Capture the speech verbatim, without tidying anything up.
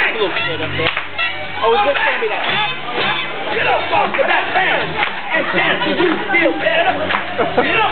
a little kid up there. Oh, it's good to me that. Get up off of that fan and dance and you feel better. Get up.